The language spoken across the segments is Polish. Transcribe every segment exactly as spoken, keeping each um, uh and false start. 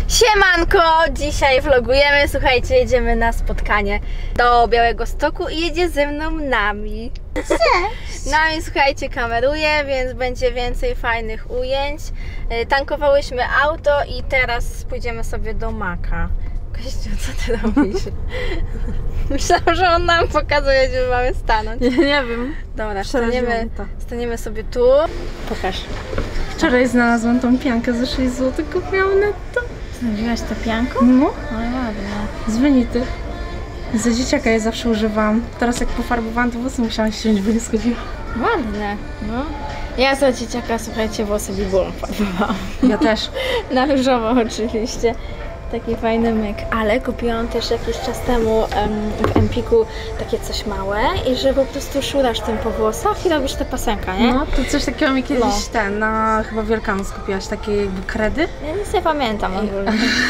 Siemanko! Dzisiaj vlogujemy, słuchajcie, jedziemy na spotkanie do Białegostoku i jedzie ze mną Nami. Cześć! Nami, słuchajcie, kameruje, więc będzie więcej fajnych ujęć. Tankowałyśmy auto i teraz pójdziemy sobie do Maka. Kościół, co ty robisz? Myślałam, że on nam pokazuje, gdzie mamy stanąć. Nie, nie wiem. Dobra, staniemy, staniemy sobie tu. Pokaż. Wczoraj znalazłam tą piankę za sześć złotych, kupiłam netto. Znalazłaś tę pianką? No. No ładnie. Z wynitych. Za dzieciaka je zawsze używałam. Teraz jak pofarbowałam, to włosy musiałam ściąć, bo nie schodziła. Ładne, no. Ja za dzieciaka, słuchajcie, włosy biburą farbowałam. Ja też. Na różowo oczywiście. Taki fajny myk, ale kupiłam też jakiś czas temu um, w Empiku takie coś małe i że po prostu szurasz tym po włosach i robisz tę pasemkę, nie? No, to coś takiego mi kiedyś no. ten, na chyba Wielkanoc kupiłaś, takie jakby kredy? Ja nic nie pamiętam ogólnie.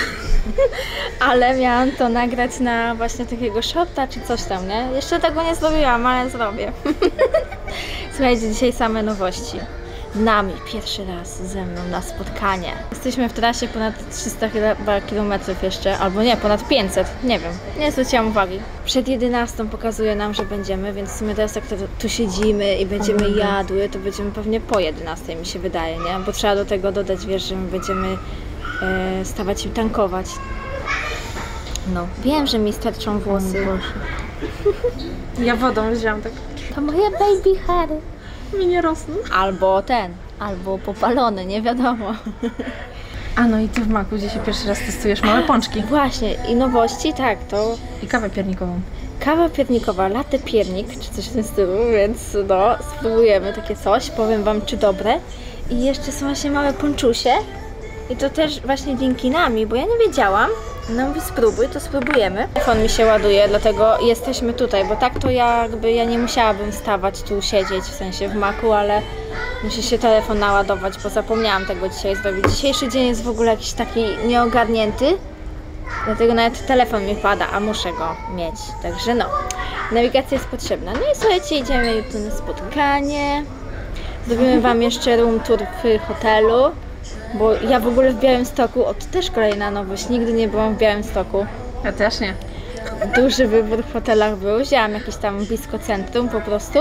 Ale miałam to nagrać na właśnie takiego shorta czy coś tam, nie? Jeszcze tego nie zrobiłam, ale zrobię. Słuchajcie, dzisiaj same nowości. Nami pierwszy raz ze mną na spotkanie. Jesteśmy w trasie ponad trzysta kilometrów jeszcze, albo nie, ponad pięćset, nie wiem, nie zwróciłam uwagi. Przed jedenastą pokazuje nam, że będziemy, więc w sumie teraz jak to, tu siedzimy i będziemy mm. jadły, to będziemy pewnie po jedenastej, mi się wydaje, nie? Bo trzeba do tego dodać, wiesz, że my będziemy e, stawać i tankować. No, wiem, że mi starczą włosy. Ja wodą wzięłam tak. To moje baby hairy. Mi nie rosną. Albo ten, albo popalony, nie wiadomo. A no i ty w Maku, gdzie się pierwszy raz testujesz małe pączki. Właśnie, i nowości, tak, to... I kawę piernikową. Kawa piernikowa, latte piernik, czy coś w tym stylu, więc no, spróbujemy takie coś, powiem wam, czy dobre. I jeszcze są właśnie małe ponczusie. I to też właśnie dzięki Nami, bo ja nie wiedziałam. No mówi spróbuj, to spróbujemy. Telefon mi się ładuje, dlatego jesteśmy tutaj, bo tak to ja jakby ja nie musiałabym stawać tu, siedzieć, w sensie w Maku, ale musi się telefon naładować, bo zapomniałam tego dzisiaj zrobić. Dzisiejszy dzień jest w ogóle jakiś taki nieogarnięty, dlatego nawet telefon mi pada, a muszę go mieć. Także no, nawigacja jest potrzebna. No i słuchajcie, idziemy jutro na spotkanie. Zrobimy wam jeszcze room tour w hotelu. Bo ja w ogóle w Białymstoku, o to też kolejna nowość, nigdy nie byłam w Białymstoku. Ja też nie. Duży wybór w hotelach był, wzięłam jakieś tam blisko centrum po prostu.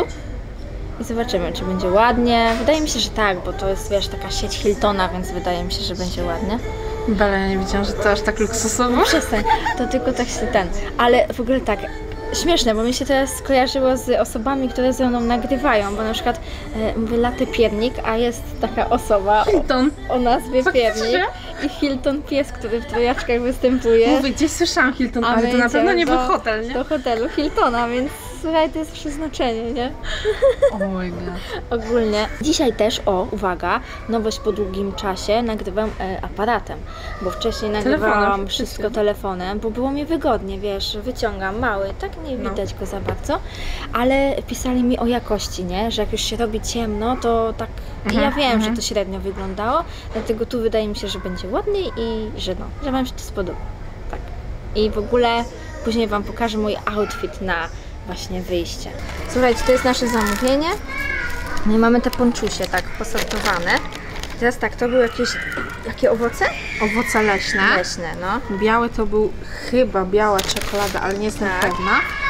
I zobaczymy, czy będzie ładnie. Wydaje mi się, że tak, bo to jest, wiesz, taka sieć Hiltona, więc wydaje mi się, że będzie ładnie. Bele, ja nie wiedziałam, że to aż tak luksusowo. No przestań, to tylko tak się ten. Ale w ogóle tak, śmieszne, bo mi się teraz skojarzyło z osobami, które ze mną nagrywają, bo na przykład e, mówię latte piernik, a jest taka osoba Hilton. O, o nazwie Faktycznie? Piernik i Hilton pies, który w trojaczkach występuje. Mówię, gdzieś słyszałam Hilton, ale to na pewno nie był hotel, nie? Do hotelu Hiltona, więc słuchaj, to jest przeznaczenie, nie? O mój God. Ogólnie. Dzisiaj też, o, uwaga, nowość po długim czasie, nagrywam e, aparatem, bo wcześniej nagrywałam telefonem, wszystko wszystkim. telefonem, bo było mi wygodnie, wiesz, wyciągam mały, tak nie widać no. go za bardzo, ale pisali mi o jakości, nie, że jak już się robi ciemno, to tak, mhm, ja wiem, mhm. że to średnio wyglądało, dlatego tu wydaje mi się, że będzie ładniej i że no, że wam się to spodoba, tak. I w ogóle później wam pokażę mój outfit na właśnie wyjście. Słuchajcie, to jest nasze zamówienie. No i mamy te ponczusie tak posortowane. Teraz tak, to były jakieś, jakie owoce? Owoce leśne. Leśne, no. Biały to był chyba biała czekolada, ale nie jestem tak. pewna.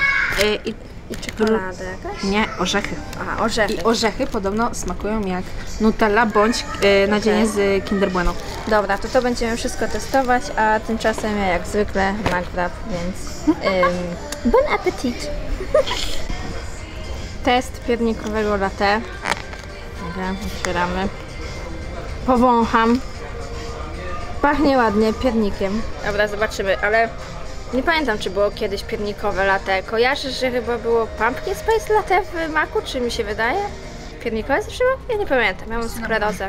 I, I czekolada jakaś? Nie, orzechy. A, orzechy. I orzechy podobno smakują jak Nutella bądź yy, nadzienie okay. z Kinder Bueno. Dobra, to to będziemy wszystko testować, a tymczasem ja jak zwykle McWrap, więc ym, bon appetit! Test piernikowego latte. Dobra, otwieramy. Powącham. Pachnie ładnie piernikiem. Dobra, zobaczymy, ale nie pamiętam, czy było kiedyś piernikowe latte. Kojarzysz, że chyba było pumpkin spice latte w Maku, czy mi się wydaje? Piernikowe zawsze było? Ja nie pamiętam, ja mam sklerozę.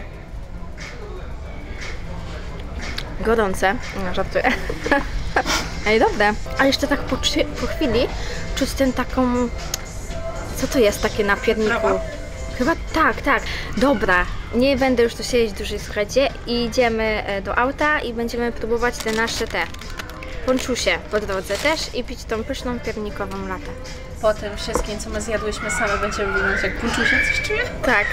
Gorące. No, żartuję. Ej, dobre. A jeszcze tak po, po chwili czuć ten taką... Co to jest takie na pierniku? Prawa? Chyba tak, tak. Dobra, nie będę już tu siedzieć dłużej, słuchajcie. Idziemy do auta i będziemy próbować te nasze te ponczusie po drodze też i pić tą pyszną piernikową latę. Po tym wszystkim, co my zjadłyśmy same, będziemy wyglądać jak ponczusie, coś czuję? Tak.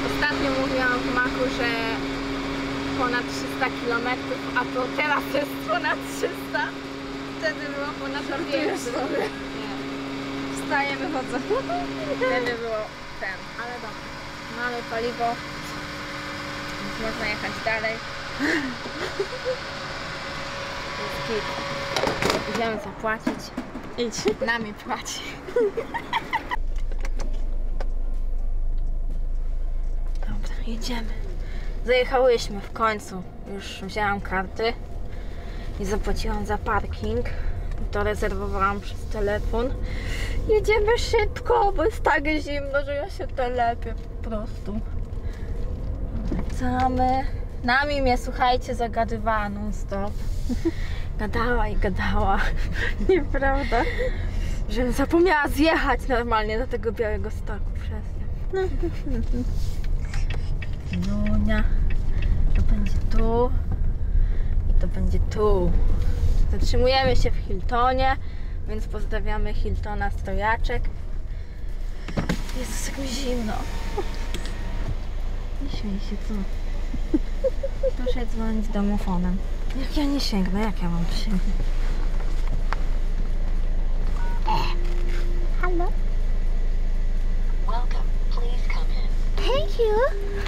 Ostatnio mówiłam w Maku, że ponad trzysta kilometrów, a to teraz jest ponad trzysta. Wtedy było ponad dwieście. Nie. Wstaję, wychodzę. Wtedy było ten, ale dobra. Mamy paliwo, więc można jechać dalej. Jest git. Idziemy zapłacić. Idź. Nami płaci. Dobra, jedziemy. Zajechałyśmy w końcu. Już wzięłam karty i zapłaciłam za parking. To rezerwowałam przez telefon. Jedziemy szybko, bo jest tak zimno, że ja się telepię po prostu. Wracamy. Nami mnie, słuchajcie, zagadywała non stop. Gadała i gadała. Nieprawda. Żebym zapomniała zjechać normalnie do tego Białego Stoku przez nią. Nunia. To będzie tu. I to będzie tu. Zatrzymujemy się w Hiltonie, więc pozdrawiamy Hiltona Stojaczek. Jezus, jak mi zimno. Nie śmiej się, co? Proszę dzwonić domofonem. Jak ja nie sięgnę, jak ja mam tu sięgnąć? Hello? Welcome. Please come in. Thank you.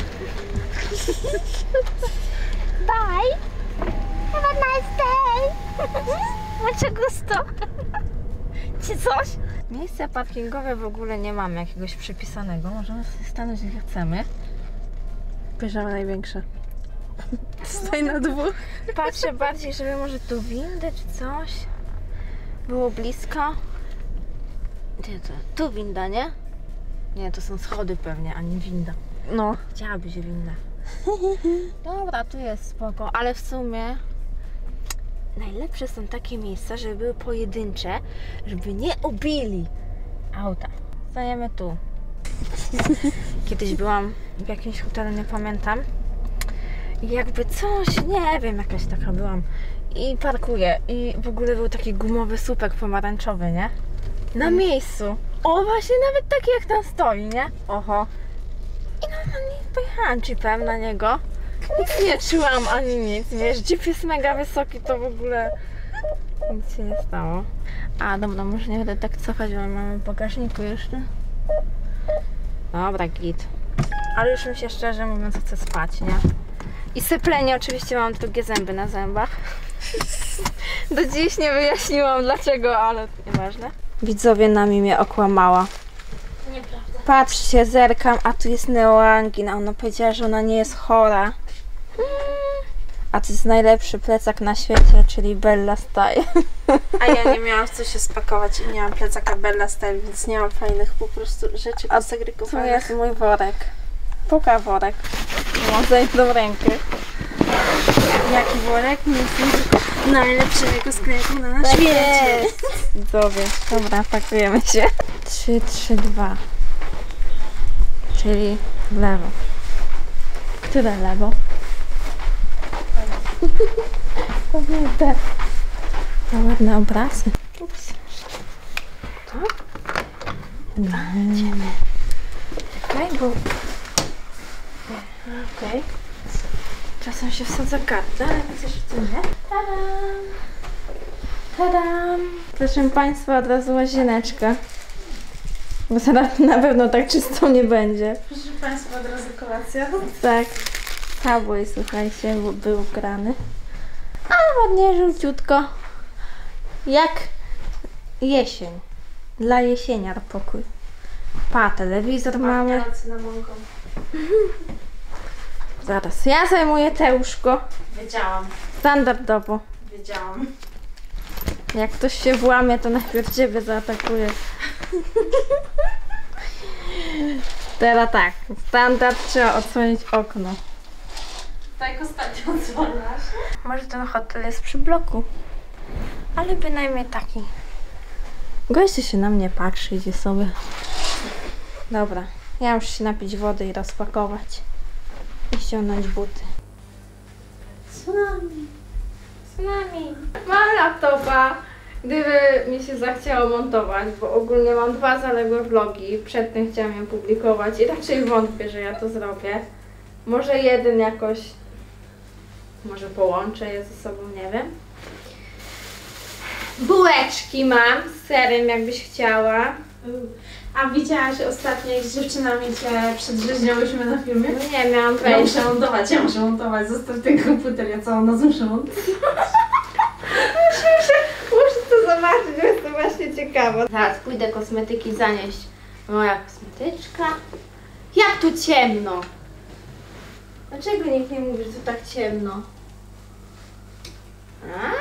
Bye. Have a nice day. Mucho gusto. Czy coś? Miejsca parkingowe w ogóle nie mamy jakiegoś przypisanego. Możemy sobie stanąć gdzie chcemy. Bierzemy największe. Stoi na dwóch. Patrzę bardziej, żeby może tu windę czy coś. Było blisko. Gdzie to? Tu winda, nie? Nie, to są schody pewnie, a nie winda. No. Chciałabyś winda. Dobra, tu jest spoko, ale w sumie najlepsze są takie miejsca, żeby były pojedyncze, żeby nie ubili auta. Stajemy tu. Kiedyś byłam w jakimś hotelu, nie pamiętam. I jakby coś, nie wiem, jakaś taka byłam. I parkuję. I w ogóle był taki gumowy słupek pomarańczowy, nie? Na miejscu. O, właśnie nawet taki jak tam stoi, nie? Oho. I normalnie pojechałam jeepem na niego. Nic nie czułam ani nic, wiesz, jeep jest mega wysoki, to w ogóle nic się nie stało. A dobra, może nie będę tak cofać, bo mamy w bagażniku jeszcze. Dobra, git. Ale już mi się szczerze mówiąc chce spać, nie? I syplenie, oczywiście mam drugie zęby na zębach. Do dziś nie wyjaśniłam dlaczego, ale nieważne. Widzowie, nami mnie okłamała. Nieprawda. Patrzcie, zerkam, a tu jest neoangina. Ona powiedziała, że ona nie jest chora. Mm. A to jest najlepszy plecak na świecie, czyli Bella Style. A ja nie miałam w co się spakować i nie mam plecaka Bella Style, więc nie mam fajnych po prostu rzeczy A tu posegregowanych. jest mój worek. Puka worek. Mam zajętą rękę. Jaki worek? Nic nie najlepszego sklepu na Tak świecie. jest. Widzowie, dobra, pakujemy się. trzy, trzy, dwa. Czyli w lewo. Które lewo? Pewnie te. To ładne obrazy. Ups. To? Dobra, idziemy. Czekaj, bo... Okej. Okay. Czasem się wsadza kartę, ale widzę, że to nie. Tadam! Tadam! Proszę Państwa, od razu łazieneczka. Bo zaraz na pewno tak czysto nie będzie. Proszę Państwa, od razu kolacja. Tak. Subway, słuchajcie, był- był grany. A ładnie, żółciutko. Jak jesień. Dla jesieniar pokój. Pa, telewizor mamy. cynamonką. Zaraz, ja zajmuję te łóżko. Wiedziałam, Standardowo. wiedziałam. Jak ktoś się włamie, to najpierw ciebie zaatakuje. Teraz tak, standard, trzeba odsłonić okno. Tak jak ostatnio odsłaniasz. Może ten hotel jest przy bloku, ale bynajmniej taki. Goście się na mnie patrzy, idzie sobie. Dobra, ja muszę się napić wody i rozpakować. I ściągnąć buty. Tsunami. Z nami. Mam laptopa gdyby mi się zachciało montować, bo ogólnie mam dwa zaległe vlogi, przedtem chciałam je publikować i raczej wątpię, że ja to zrobię. Może jeden jakoś, może połączę je ze sobą, nie wiem. Bułeczki mam z serem, jakbyś chciała. A widziałaś ostatnio, jak z dziewczynami cię przedrzeźniałyśmy na filmie? No nie, miałam Ja wejść. muszę montować, ja muszę montować, zostaw ten komputer, ja całą noc muszę montować. Muszę to zobaczyć, bo jestem właśnie ciekawa. Zaraz pójdę kosmetyki zanieść. Moja kosmetyczka. Jak tu ciemno? Dlaczego nikt nie mówi, że tu tak ciemno? A?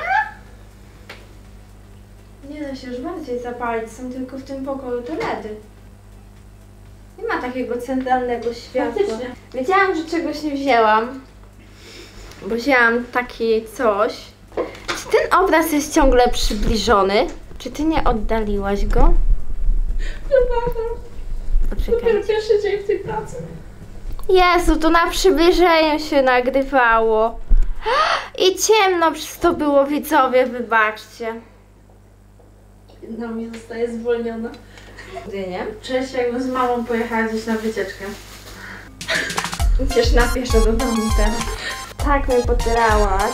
Nie da się już bardziej zapalić, są tylko w tym pokoju te ledy. Nie ma takiego centralnego światła. Faktycznie. Wiedziałam, że czegoś nie wzięłam, bo wzięłam taki coś. Czy ten obraz jest ciągle przybliżony? Czy ty nie oddaliłaś go? Przepraszam, dopiero Poczekaj. pierwszy dzień w tej pracy. Jezu, to na przybliżeniu się nagrywało. I ciemno przez to było, widzowie, wybaczcie. Jedna mi zostaje zwolniona. Gdy nie? Cześć, jakby z mamą pojechała gdzieś na wycieczkę. Idziesz na pieszo do domu teraz. Tak mnie potyrałaś.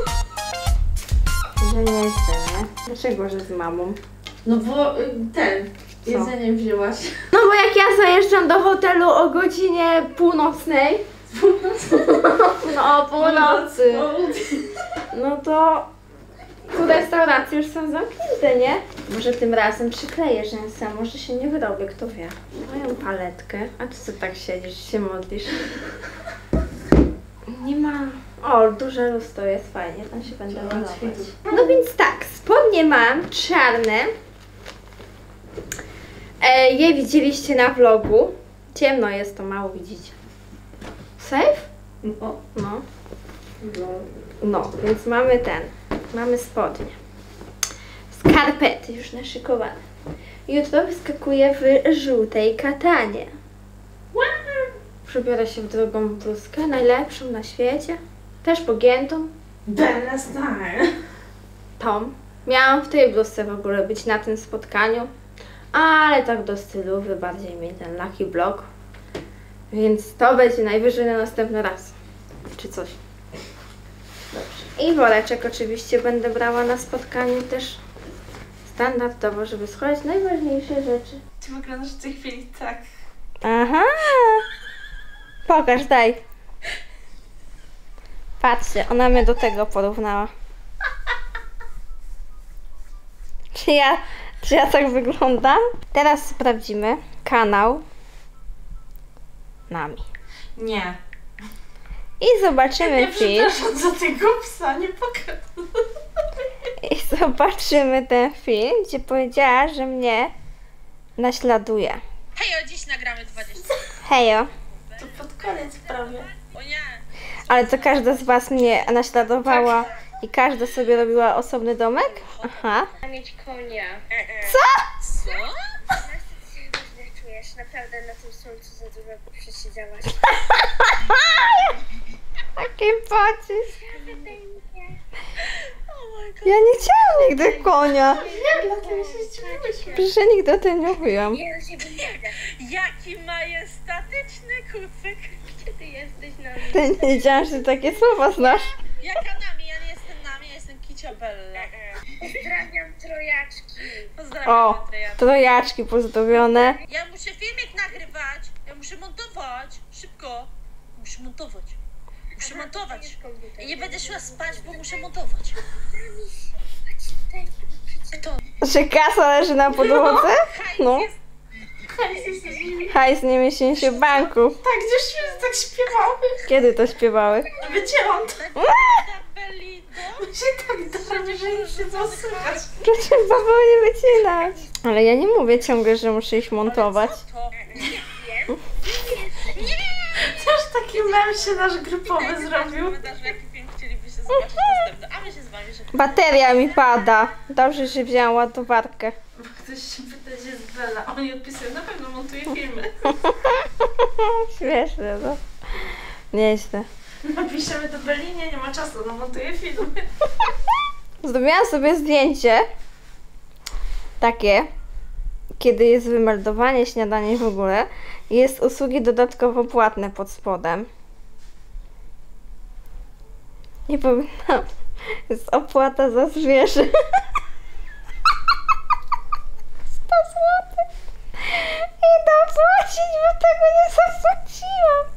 Że nie chcę, nie? Dlaczego, że z mamą? No bo y, ten, jedzenie wzięłaś. No bo jak ja zajeżdżam do hotelu o godzinie północnej, no o północy, no to tu restauracje już są zamknięte, nie? Może tym razem przykleję rzęsa, może się nie wyrobię, kto wie. Moją paletkę. A ty co tak siedzisz, się modlisz? Nie ma... O, duże lustro jest fajnie, tam się będę malować. No więc tak, spodnie mam czarne. E, je widzieliście na vlogu. Ciemno jest, to mało widzicie. Safe? No. No. No. No, więc mamy ten. Mamy spodnie. Skarpety już naszykowane. Jutro wyskakuję w żółtej katanie. Przebiorę się w drugą bluzkę, najlepszą na świecie. Też pogiętą. Bella Style. Tą. Miałam w tej bluzce w ogóle być na tym spotkaniu. Ale tak do stylowy, bardziej mi ten Lucky Block. Więc to będzie najwyżej na następny raz. Czy coś. Dobrze. I woreczek oczywiście będę brała na spotkaniu też standardowo, żeby schować najważniejsze rzeczy. Ty wyglądasz w tej chwili tak. Aha! Pokaż, daj. Patrzcie, ona mnie do tego porównała. Czy ja, czy ja tak wyglądam? Teraz sprawdzimy kanał Nami. Nie. I zobaczymy Ja film. przepraszam za tego psa, nie pokażę. I zobaczymy ten film, gdzie powiedziała, że mnie naśladuje. Hejo, dziś nagramy dwadzieścia. Hejo. To pod koniec prawie. O nie! Ale to każda z was mnie naśladowała i każda sobie robiła osobny domek? Aha. mieć konia. Co? Co? Na co się źle czujesz? Naprawdę na tym słońcu za dużo przesiedziałaś. Taki pocisk. Ja nie chciałam nigdy konia. Nie, dlatego się zdziwiłyśmy. Przecież ja nigdy o tym nie mówiłam. Ja już nie będę. Jaki majestatyczny kucyk! Gdzie ty jesteś na mnie? Ty nie wiedziałam, że takie słowa znasz. Jaka nami? Ja nie jestem nami, ja jestem Kicia Bella. Pozdrawiam trojaczki. Pozdrawiam, O, Andrea. trojaczki pozdrowione. Ja muszę filmik nagrywać, ja muszę montować. Szybko. Muszę montować. Muszę montować. I nie będę szła spać, bo muszę montować. Kto? Że kasa leży na podłodze? No. Jest Hajs nie mieści się w banku. Tak, dziewczyny tak śpiewały. Kiedy to śpiewały? Wycięłam to. ta Bellido. Się tak darnie, że nie się zasłychać. Proszę było nie wycinać. Ale ja nie mówię ciągle, że muszę iść montować. To. Też taki mem się nasz grupowy zrobił. Komentarzu, jaki film chcielibyście zobaczyć następny. A my się z wami żegnamy. Bateria mi pada. Dobrze, że wzięłam ładowarkę. Bo ktoś się pyta, gdzie jest Bella. Oni odpisują, na pewno montuje filmy. Śmieszne, no. Nieźle. Napiszemy do Belli, nie, nie ma czasu, no montuje filmy. Zrobiłam sobie zdjęcie takie, kiedy jest wymeldowanie, śniadanie w ogóle, jest usługi dodatkowo płatne pod spodem. Nie powinnam. Jest opłata za zwierzę. sto złotych. Idę płacić, bo tego nie zapłaciłam.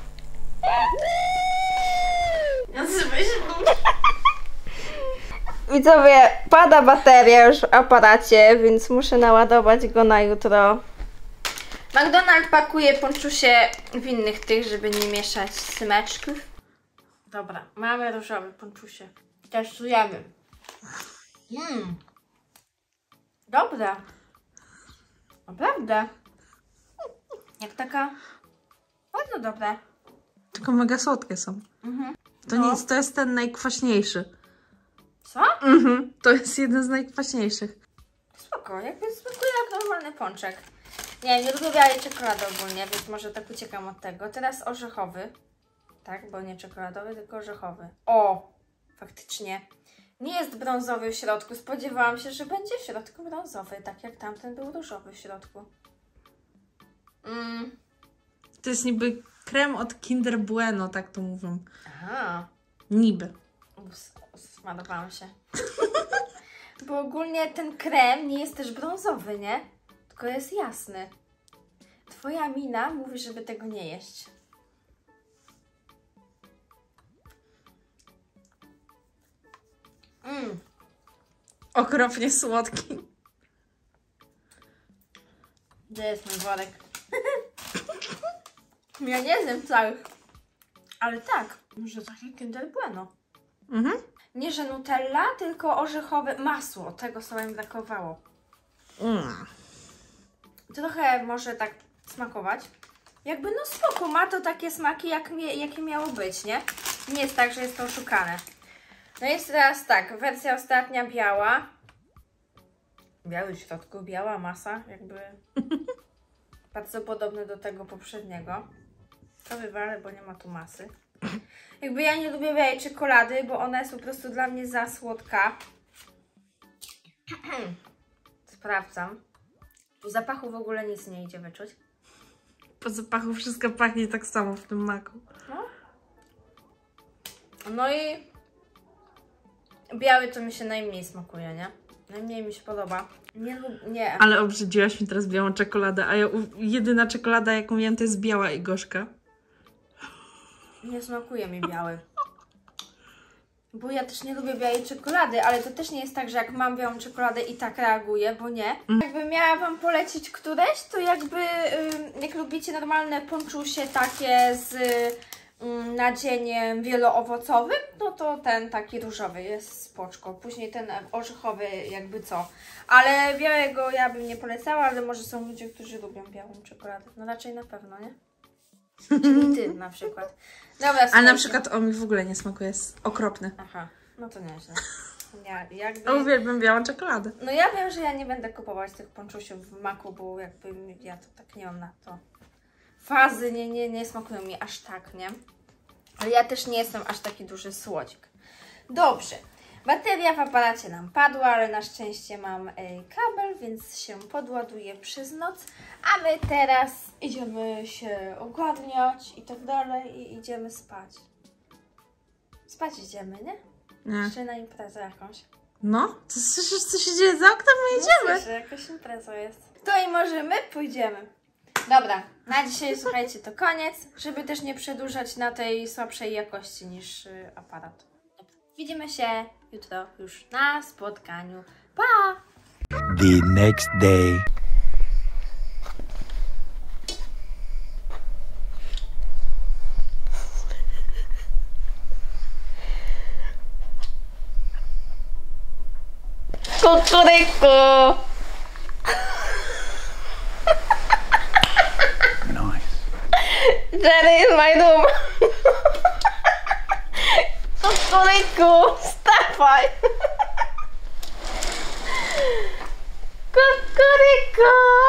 Widzowie, pada bateria już w aparacie, więc muszę naładować go na jutro. McDonald's pakuje ponczusie w innych tych, żeby nie mieszać smyczków. Dobra, mamy różowy ponczusie. Testujemy. Mmm. Dobra. Naprawdę. Jak taka... Bardzo dobre. Tylko mega słodkie są. Mhm. To No. nic, to jest ten najkwaśniejszy. Co? Mhm, to jest jeden z najkwaśniejszych. Spoko, jakby smakuje jak normalny pączek. Nie, nie lubię białej czekolady ogólnie, więc może tak uciekam od tego. Teraz orzechowy. Tak, bo nie czekoladowy, tylko orzechowy. O! Faktycznie. Nie jest brązowy w środku. Spodziewałam się, że będzie w środku brązowy, tak jak tamten był różowy w środku. Mm. To jest niby krem od Kinder Bueno, tak to mówią. Aha. Niby. Ups, smarowałam się. Bo ogólnie ten krem nie jest też brązowy, nie? Tylko jest jasny. Twoja mina mówi, żeby tego nie jeść. Mm. Okropnie słodki. Gdzie jest mój worek? Ja nie zjem całych. Ale tak, może takie Kinder Bueno. Mhm. Nie, że Nutella, tylko orzechowe masło. Tego sobie mi brakowało. Mm. Trochę może tak smakować. Jakby no spoko, ma to takie smaki, jak mie jakie miało być, nie? Nie jest tak, że jest to oszukane. No jest teraz tak, wersja ostatnia biała. Biały w środku, biała masa, jakby bardzo podobny do tego poprzedniego. To wywalę, bo nie ma tu masy. Jakby ja nie lubię białej czekolady, bo ona jest po prostu dla mnie za słodka. Sprawdzam. W zapachu w ogóle nic nie idzie wyczuć. Po zapachu wszystko pachnie tak samo w tym maku. No. No i biały to mi się najmniej smakuje, nie? Najmniej mi się podoba. Nie lub... nie. Ale obrzydziłaś mi teraz białą czekoladę, a ja jedyna czekolada jaką wiem to jest biała i gorzka. Nie smakuje mi biały. Bo ja też nie lubię białej czekolady, ale to też nie jest tak, że jak mam białą czekoladę i tak reaguję, bo nie. Jakby miała Wam polecić któreś, to jakby y, jak lubicie normalne ponczusie takie z y, nadzieniem wieloowocowym, no to ten taki różowy jest spoczko. Później ten orzechowy jakby co. Ale białego ja bym nie polecała, ale może są ludzie, którzy lubią białą czekoladę. No raczej na pewno, nie? Czyli Ty na przykład. Dobra, A na słuchajcie. przykład on mi w ogóle nie smakuje, jest okropny. Aha, no to nieźle. Ja, jakby... A uwielbiam białą czekoladę. No ja wiem, że ja nie będę kupować tych ponczusiów w maku, bo jakby ja to tak nie mam na to. Fazy nie, nie, nie smakują mi aż tak, nie? Ale ja też nie jestem aż taki duży słodzik. Dobrze. Bateria w aparacie nam padła, ale na szczęście mam y, kabel, więc się podładuje przez noc. A my teraz idziemy się ogarniać i tak dalej i idziemy spać. Spać idziemy, nie? Nie. Jeszcze na imprezę jakąś. No? Ty słyszysz co się dzieje za oknem? My idziemy. Słyszę, jakaś impreza jest. To i może my pójdziemy. Dobra, na dzisiaj słuchajcie, to koniec, żeby też nie przedłużać na tej słabszej jakości niż y, aparat. Dobra. Widzimy się jutro już na spotkaniu. Pa! The next day. Kukuryku! Nice. Jerry is my room! Kukuryku! Wstawaj! Kukuryku!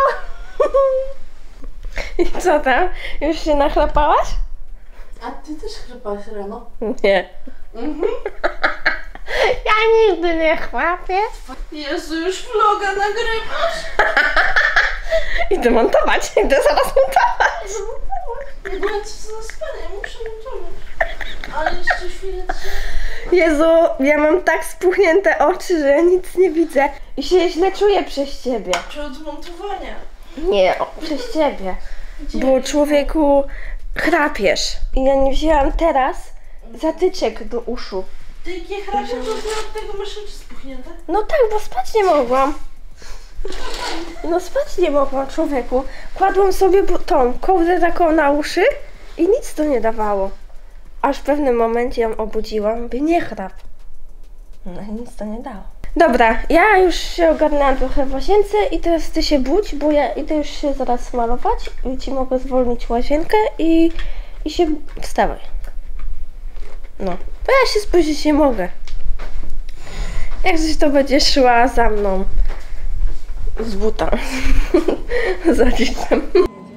I co tam? Już się nachlapałaś? A ty też chrypałaś rano? Nie. Ja nigdy nie chłapiesz. Jezu, już vloga nagrywasz? Idę montować, idę zaraz montować. Nie byłem co za spanie, muszę montować. Ale jeszcze chwilę. Jezu, ja mam tak spuchnięte oczy, że ja nic nie widzę. I się źle czuję przez ciebie. Czy od montowania? Nie, o, przez ciebie. Bo człowieku chrapiesz. I ja nie wzięłam teraz zatyczek do uszu. Ty nie chrapie, to od tego masz oczy spuchnięte? No tak, bo spać nie mogłam. No spać nie mogłam, człowieku. Kładłam sobie bu- tą kołdrę taką na uszy i nic to nie dawało. Aż w pewnym momencie ją obudziłam, mówię, nie chrap. No i nic to nie dało. Dobra, ja już się ogarnęłam trochę w łazience i teraz ty się budź, bo ja idę już się zaraz malować i ci mogę zwolnić łazienkę i, i się wstawaj. No, bo ja się spóźnić nie mogę. Jak coś to będzie szła za mną z buta. Za dzieciem.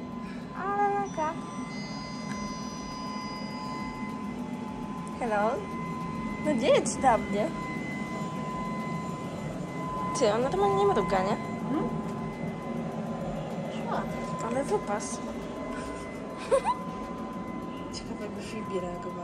Hello? No gdzie jest do mnie? Ty, on normalnie nie mruga, nie? Ale wypas. Ciekawe, jakby Fibi reagowała.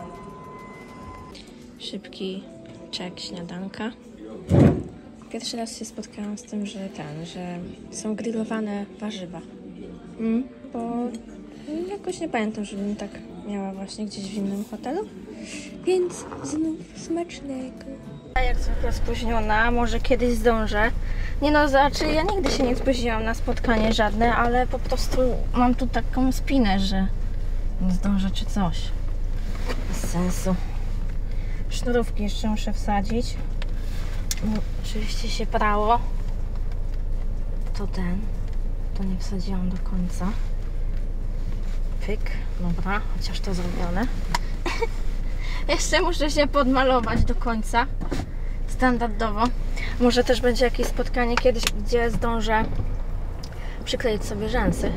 Szybki czek śniadanka. Pierwszy raz się spotkałam z tym, że ten, że są grillowane warzywa. Mm, bo jakoś nie pamiętam, żebym tak miała właśnie gdzieś w innym hotelu. Więc znów smacznego. Jak zwykle spóźniona, może kiedyś zdążę. Nie no, znaczy ja nigdy się nie spóźniłam na spotkanie żadne, ale po prostu mam tu taką spinę, że nie zdążę czy coś. Bez sensu. Sznurówki jeszcze muszę wsadzić. No, oczywiście się prało. To ten. To nie wsadziłam do końca. Pyk. Dobra, chociaż to zrobione. Jeszcze muszę się podmalować do końca. Standardowo. Może też będzie jakieś spotkanie kiedyś, gdzie zdążę przykleić sobie rzęsy.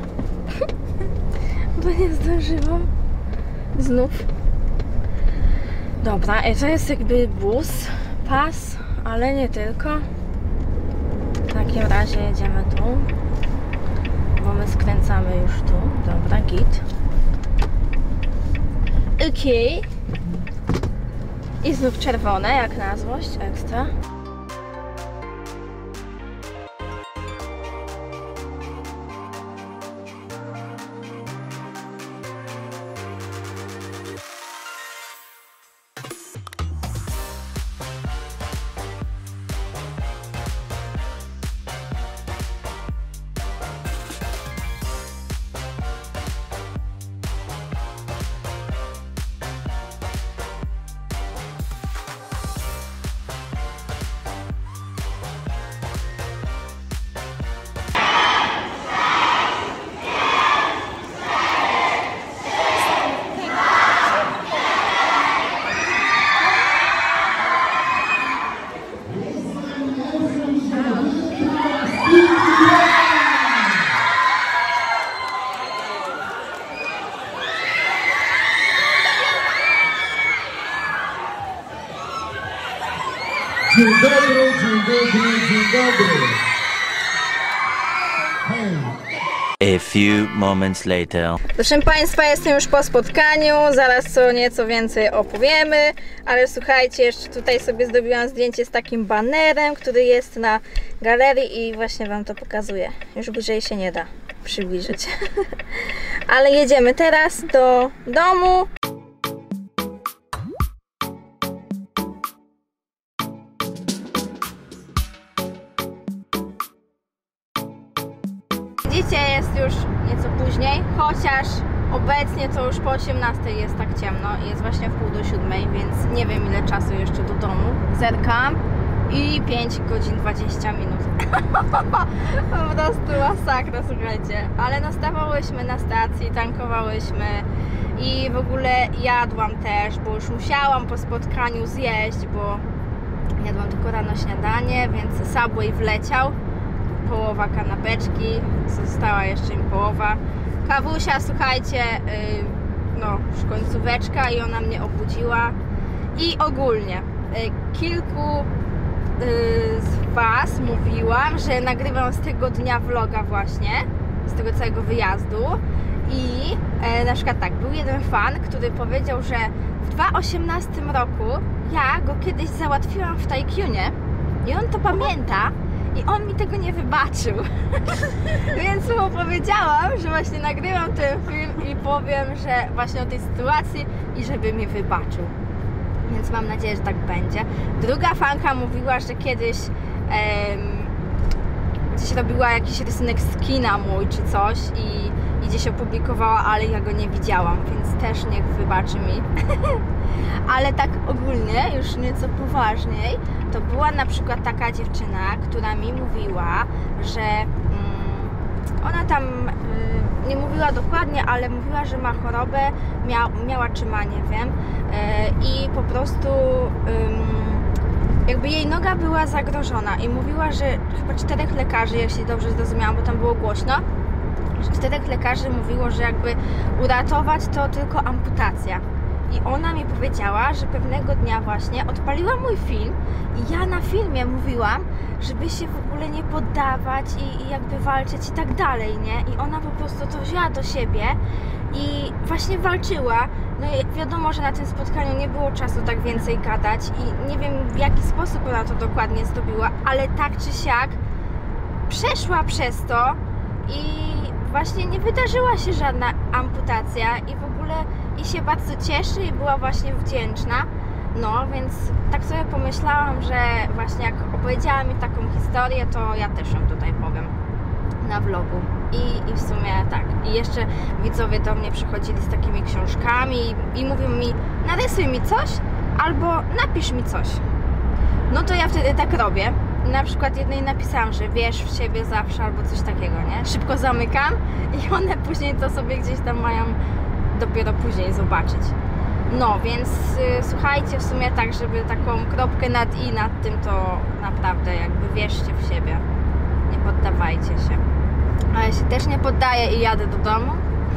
Bo nie zdążyłam. Znów. Dobra, i to jest jakby bus, pas, ale nie tylko. W takim razie jedziemy tu, bo my skręcamy już tu. Dobra, git. Okej. Okay. I znów czerwone, jak na złość, ekstra. Dzień dobry, dzień dobry, dzień dobry. Hej. A few moments later. Proszę Państwa, jestem już po spotkaniu, zaraz co nieco więcej opowiemy, ale słuchajcie, jeszcze tutaj sobie zrobiłam zdjęcie z takim banerem, który jest na galerii i właśnie Wam to pokazuję. Już bliżej się nie da przybliżyć. Ale jedziemy teraz do domu. Widzicie, jest już nieco później, chociaż obecnie to już po osiemnastej jest tak ciemno i jest właśnie w pół do siódmej, więc nie wiem ile czasu jeszcze do domu. Zerkam i pięć godzin dwadzieścia minut. Po prostu masakra, słuchajcie. Ale nastawałyśmy na stacji, tankowałyśmy i w ogóle jadłam też, bo już musiałam po spotkaniu zjeść, bo jadłam tylko rano śniadanie, więc Subway wleciał. Połowa kanapeczki, została jeszcze im połowa. Kawusia, słuchajcie, yy, no już końcóweczka i ona mnie obudziła. I ogólnie yy, kilku z Was mówiłam, że nagrywam z tego dnia vloga właśnie, z tego całego wyjazdu i e, na przykład tak, był jeden fan, który powiedział, że w dwa tysiące osiemnastym roku ja go kiedyś załatwiłam w Tajkunie i on to pamięta i on mi tego nie wybaczył. Więc mu powiedziałam, że właśnie nagrywam ten film i powiem, że właśnie o tej sytuacji i żeby mi wybaczył. Więc mam nadzieję, że tak będzie. Druga fanka mówiła, że kiedyś em, gdzieś robiła jakiś rysunek z kina mój czy coś i, i gdzieś opublikowała, ale ja go nie widziałam, więc też niech wybaczy mi. Ale tak ogólnie, już nieco poważniej, to była na przykład taka dziewczyna, która mi mówiła, że mm, ona tam y, nie mówiła dokładnie, ale mówiła, że ma chorobę, mia, miała czy ma, nie wiem, y, i po prostu y, jakby jej noga była zagrożona i mówiła, że chyba czterech lekarzy, jeśli dobrze zrozumiałam, bo tam było głośno, że czterech lekarzy mówiło, że jakby uratować to tylko amputacja. I ona mi powiedziała, że pewnego dnia właśnie odpaliła mój film i ja na filmie mówiłam, żeby się w ogóle nie poddawać i, i jakby walczyć i tak dalej, nie? I ona po prostu to wzięła do siebie i właśnie walczyła. No i wiadomo, że na tym spotkaniu nie było czasu tak więcej gadać i nie wiem, w jaki sposób ona to dokładnie zrobiła, ale tak czy siak przeszła przez to i właśnie nie wydarzyła się żadna amputacja i w ogóle i się bardzo cieszy i była właśnie wdzięczna. No, więc tak sobie pomyślałam, że właśnie jak opowiedziała mi taką historię, to ja też ją tutaj powiem na vlogu. I, i w sumie tak. I jeszcze widzowie do mnie przychodzili z takimi książkami i mówią mi, narysuj mi coś albo napisz mi coś. No to ja wtedy tak robię. Na przykład jednej napisałam, że wierz w siebie zawsze albo coś takiego, nie? Szybko zamykam i one później to sobie gdzieś tam mają dopiero później zobaczyć. No, więc y, słuchajcie, w sumie tak, żeby taką kropkę nad i nad tym, to naprawdę jakby wierzcie w siebie. Nie poddawajcie się. A ja się też nie poddaję i jadę do domu.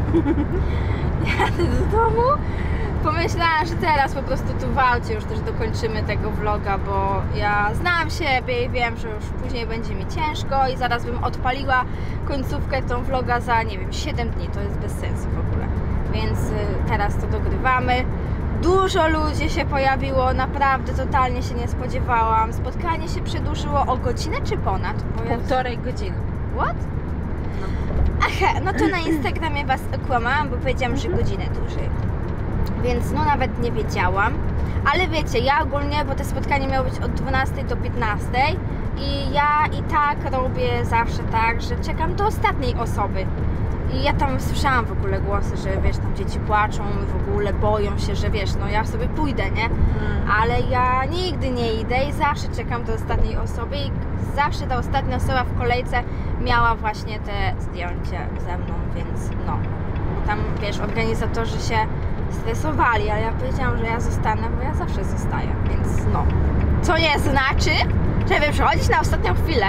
Jadę do domu. Pomyślałam, że teraz po prostu tu w aucie już też dokończymy tego vloga, bo ja znam siebie i wiem, że już później będzie mi ciężko i zaraz bym odpaliła końcówkę tą vloga za, nie wiem, siedem dni, to jest bez sensu w ogóle. Więc y, teraz to dogrywamy. Dużo ludzi się pojawiło, naprawdę totalnie się nie spodziewałam. Spotkanie się przedłużyło o godzinę czy ponad? Bo ja... Półtorej godziny. What? No. Aha, no to na Instagramie was okłamałam, bo powiedziałam, że godzinę dłużej. Więc no nawet nie wiedziałam. Ale wiecie, ja ogólnie, bo te spotkanie miało być od dwunastej do piętnastej i ja i tak robię zawsze tak, że czekam do ostatniej osoby. I ja tam słyszałam w ogóle głosy, że wiesz, tam dzieci płaczą w ogóle, boją się, że wiesz, no ja sobie pójdę, nie? Mm. Ale ja nigdy nie idę i zawsze czekam do ostatniej osoby i zawsze ta ostatnia osoba w kolejce miała właśnie te zdjęcie ze mną, więc no. Bo tam, wiesz, organizatorzy się stresowali, ale ja powiedziałam, że ja zostanę, bo ja zawsze zostaję, więc no. Co nie znaczy, żeby przychodzić na ostatnią chwilę.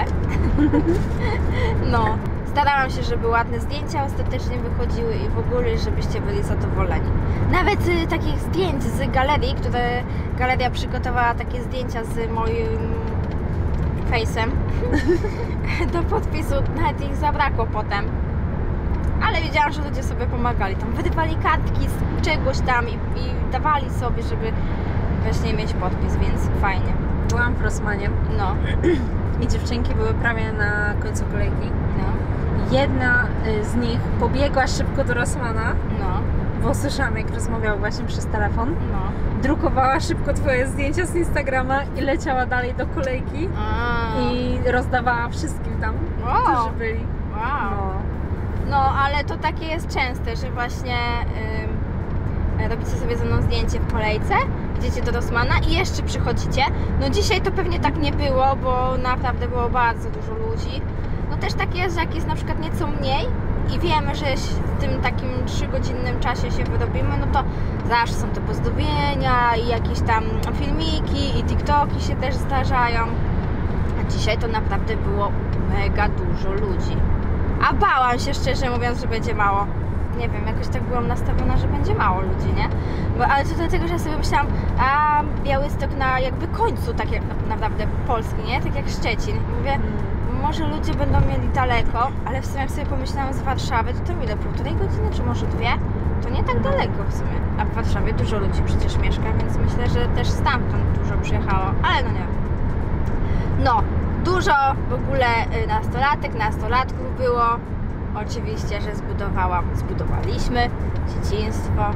No. Starałam się, żeby ładne zdjęcia ostatecznie wychodziły i w ogóle, żebyście byli zadowoleni. Nawet y, takich zdjęć z galerii, które galeria przygotowała takie zdjęcia z moim face'em do podpisu, nawet ich zabrakło potem. Ale wiedziałam, że ludzie sobie pomagali. Tam wydawali kartki z czegoś tam i, i dawali sobie, żeby właśnie mieć podpis, więc fajnie. Byłam w Rossmanie. No. I dziewczynki były prawie na końcu kolejki. No. Jedna z nich pobiegła szybko do Rossmana, No. bo słyszałam, jak rozmawiał właśnie przez telefon. No. Drukowała szybko twoje zdjęcia z Instagrama i leciała dalej do kolejki A. i rozdawała wszystkim tam, Wow. którzy byli. Wow. No. No, ale to takie jest częste, że właśnie ym, robicie sobie ze mną zdjęcie w kolejce, idziecie do Rossmana i jeszcze przychodzicie. No dzisiaj to pewnie tak nie było, bo naprawdę było bardzo dużo ludzi. No też tak jest, że jak jest na przykład nieco mniej i wiemy, że w tym takim trzygodzinnym czasie się wyrobimy, no to zawsze są te pozdrowienia i jakieś tam filmiki i TikToki się też zdarzają. A dzisiaj to naprawdę było mega dużo ludzi. A bałam się, szczerze mówiąc, że będzie mało. nie wiem, jakoś tak byłam nastawiona, że będzie mało ludzi, nie? Bo, ale to dlatego, że ja sobie myślałam, a Białystok na jakby końcu, tak jak na, naprawdę Polski, nie? Tak jak Szczecin. Mówię, może ludzie będą mieli daleko, ale w sumie jak sobie pomyślałam z Warszawy, to to ile, półtorej godziny, czy może dwie? To nie tak daleko w sumie. A w Warszawie dużo ludzi przecież mieszka, więc myślę, że też stamtąd dużo przyjechało, ale no nie wiem. No, dużo w ogóle nastolatek, nastolatków było. Oczywiście, że zbudowałam, zbudowaliśmy dzieciństwo.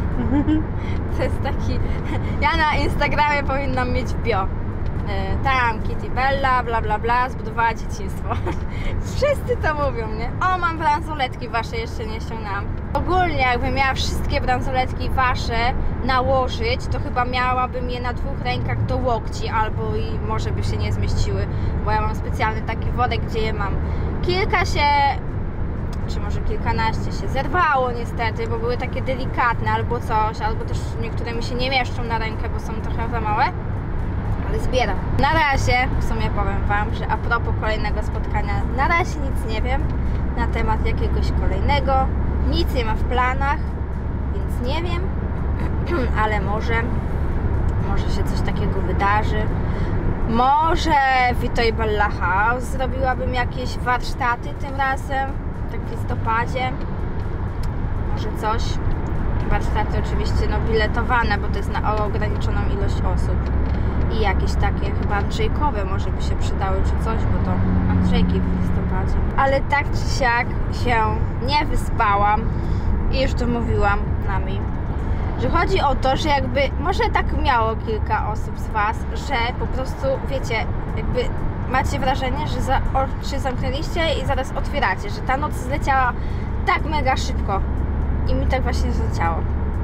To jest taki... Ja na Instagramie powinnam mieć bio. Tam Kitty Bella, bla bla bla, zbudowała dzieciństwo. Wszyscy to mówią, nie? O, mam bransoletki wasze, jeszcze nie ściągnęłam. Ogólnie jakbym miała wszystkie bransoletki wasze nałożyć, to chyba miałabym je na dwóch rękach do łokci, albo i może by się nie zmieściły, bo ja mam specjalny taki worek, gdzie je mam. Kilka się, czy może kilkanaście się zerwało niestety, bo były takie delikatne albo coś, albo też niektóre mi się nie mieszczą na rękę, bo są trochę za małe. Ale zbieram. Na razie w sumie powiem wam, że a propos kolejnego spotkania, na razie nic nie wiem na temat jakiegoś kolejnego, nic nie ma w planach, więc nie wiem, ale może może się coś takiego wydarzy. Może w Vito Bella House zrobiłabym jakieś warsztaty tym razem, tak w listopadzie, może coś. Warsztaty oczywiście no biletowane, bo to jest na ograniczoną ilość osób. I jakieś takie chyba Andrzejkowe może by się przydały czy coś, bo to Andrzejki w listopadzie. Ale tak czy siak się nie wyspałam i już to mówiłam nami, że chodzi o to, że jakby może tak miało kilka osób z was, że po prostu wiecie, jakby macie wrażenie, że za oczy zamknęliście i zaraz otwieracie, że ta noc zleciała tak mega szybko i mi tak właśnie zleciało.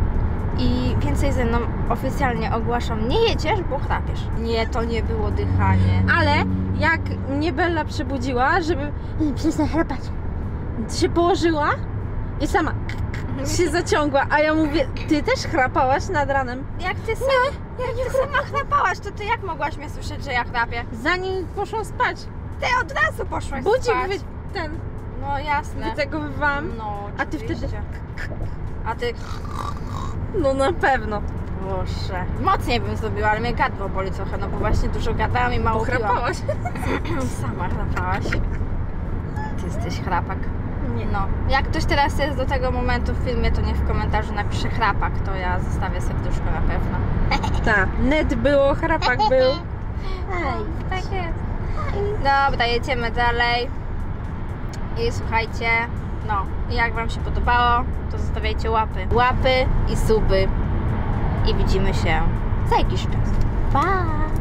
I więcej ze mną oficjalnie ogłaszam, nie jedziesz, bo chrapiesz. Nie, to nie było dychanie. Ale jak mnie Bella przebudziła, żeby przestań chrapać, się położyła i sama się zaciągła, a ja mówię, ty też chrapałaś nad ranem? Jak ty sama, nie, jak ty sama chrapałaś, to ty jak mogłaś mnie słyszeć, że ja chrapię? Zanim poszłam spać. Ty od razu poszłaś Budzik spać. wy, ten, No jasne. wytegowywałam. No, A ty wtedy... oczywiście. A ty... No na pewno. Boże. Mocniej bym zrobiła, ale mnie gardło boli trochę, no bo właśnie dużo gadałam i mało piłam. Chrapałaś. Sama chrapałaś. Ty jesteś chrapak. Nie. No. Jak ktoś teraz jest do tego momentu w filmie, to niech w komentarzu napisze chrapak, to ja zostawię serduszko na pewno. Tak, net było, chrapak był. Ej, tak jest. Dobra, jedziemy dalej. I słuchajcie, no, jak wam się podobało, to zostawiajcie łapy. Łapy i suby. I widzimy się za jakiś czas. Pa!